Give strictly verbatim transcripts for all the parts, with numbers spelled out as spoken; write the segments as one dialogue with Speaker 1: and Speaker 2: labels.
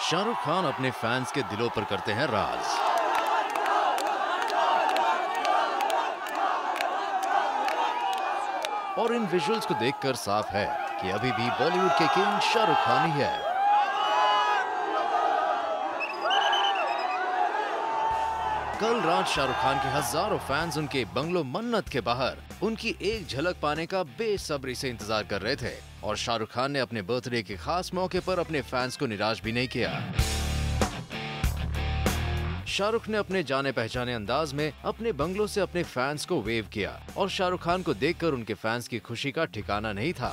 Speaker 1: शाहरुख खान अपने फैंस के दिलों पर करते हैं राज। और इन विजुअल्स को देखकर साफ है कि अभी भी बॉलीवुड के किंग शाहरुख खान ही है। कल रात शाहरुख खान के हजारों फैंस उनके बंगलो मन्नत के बाहर उनकी एक झलक पाने का बेसब्री से इंतजार कर रहे थे और शाहरुख खान ने अपने बर्थडे के खास मौके पर अपने फैंस को निराश भी नहीं किया। शाहरुख ने अपने जाने पहचाने अंदाज में अपने बंगलों से अपने फैंस को वेव किया और शाहरुख खान को देखकर उनके फैंस की खुशी का ठिकाना नहीं था।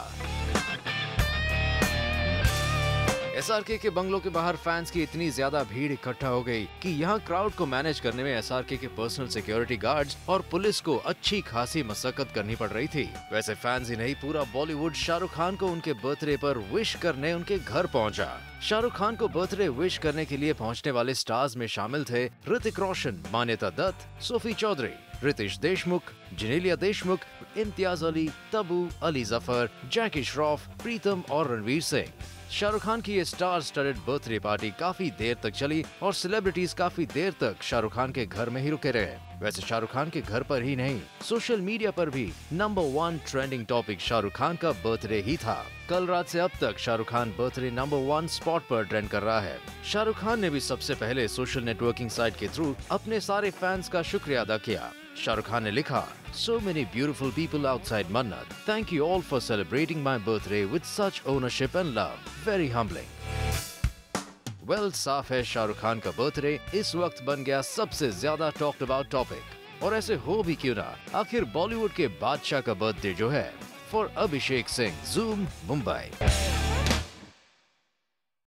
Speaker 1: एसआरके के बंगलों के बाहर फैंस की इतनी ज्यादा भीड़ इकट्ठा हो गई कि यहाँ क्राउड को मैनेज करने में एसआरके के पर्सनल सिक्योरिटी गार्ड्स और पुलिस को अच्छी खासी मशक्कत करनी पड़ रही थी। वैसे फैंस ही नहीं, पूरा बॉलीवुड शाहरुख खान को उनके बर्थडे पर विश करने उनके घर पहुंचा। शाहरुख खान को बर्थडे विश करने के लिए पहुंचने वाले स्टार्स में शामिल थे ऋतिक रोशन, मान्यता दत्त, सोफी चौधरी, रितेश देशमुख, जेनेलिया देशमुख, इम्तियाज अली, तब्बू, अली जफर, जैकी श्रॉफ, प्रीतम और रणवीर सिंह। शाहरुख खान की ये स्टार स्टडेड बर्थडे पार्टी काफी देर तक चली और सेलिब्रिटीज काफी देर तक शाहरुख खान के घर में ही रुके रहे। वैसे शाहरुख खान के घर पर ही नहीं, सोशल मीडिया पर भी number one trending topic Shahrukh Khan का बर्थडे ही था। कल रात से अब तक Shahrukh Khan birthday number one spot पर ट्रेंड कर रहा है। शाहरुख खान ने भी सबसे पहले सोशल नेटवर्किंग साइट के थ्रू अपने सारे फैंस का शुक्रिया अदा किया। शाहरुख खान ने लिखा, So many beautiful people outside Mannat. Thank you all for celebrating my birthday with such ownership and love. Very humbling. Well, साफ है शाहरुख खान का बर्थडे इस वक्त बन गया सबसे ज्यादा टॉक्ड अबाउट टॉपिक। और ऐसे हो भी क्यों ना, आखिर बॉलीवुड के बादशाह का बर्थडे जो है। For Abhishek Singh, Zoom, Mumbai.